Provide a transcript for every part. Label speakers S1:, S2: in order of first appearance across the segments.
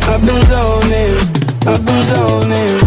S1: I've been zoning, I've been zoning.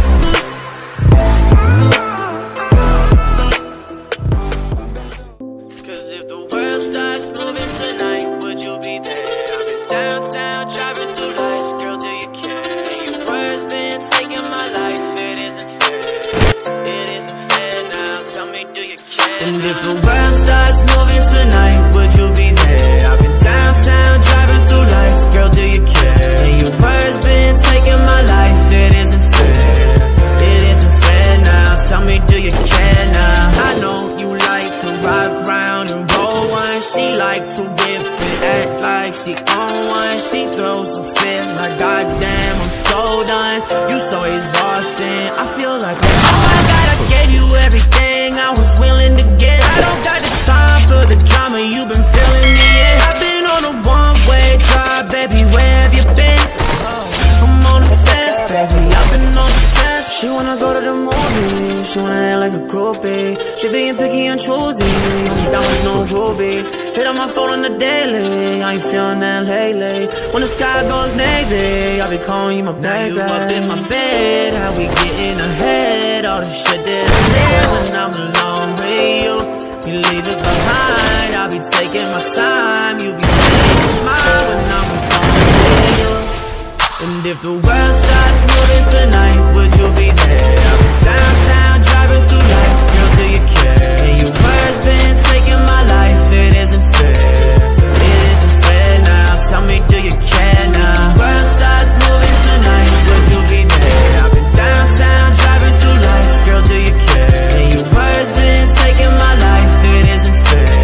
S2: Cause if the world starts moving tonight, would you be there? I've been downtown, driving through lights. Girl, do you care? Your words been taking my life. It isn't fair. It isn't fair now. Tell me, do you care? And if the world starts moving tonight, would you be there? I've been downtown, driving through lights. Girl, do you care? Your words been taking my life. It isn't fair. It isn't fair now. Tell me, do you care now? I know you like to ride round and roll one. She like to whip and act like she on one. She throws a fit like goddamn, I'm so done. You so exhausting. I feel like oh my god, I gave you everything I was willing to get. I don't got the time for the drama. You've been feeling me, yeah. I've been on a one-way drive, baby. Where have you been? I'm on the fence, baby. I've been on the fence. She wanna go to the movies. She wanna act like a groupie. She being picky and choosy. Only down with no rubies. Hit on my phone on the daily. I ain't feeling that lately. When the sky goes navy, I be calling you my baby. Now you up in my bed. How we getting ahead? All the shit that I said when I'm alone with you. You leave it behind. I'll be taking my time. You be taking mine when I'm alone with you. And if the world starts moving tonight, would you be there? I'll be downtown, driving through lights. Girl, do you care? And your words been taking my life. It isn't fair. It isn't fair now. Tell me, do you care now? World starts moving tonight, would you be there? I've been downtown, driving through lights. Girl, do you care? And your words been taking my life. It isn't fair.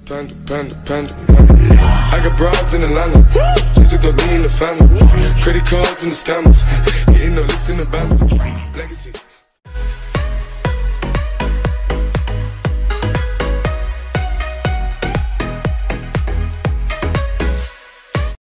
S3: Panda. I got broads in Atlanta. Just to throw me in the family. Credit cards and the scammers. Getting no licks in the band. Legacies.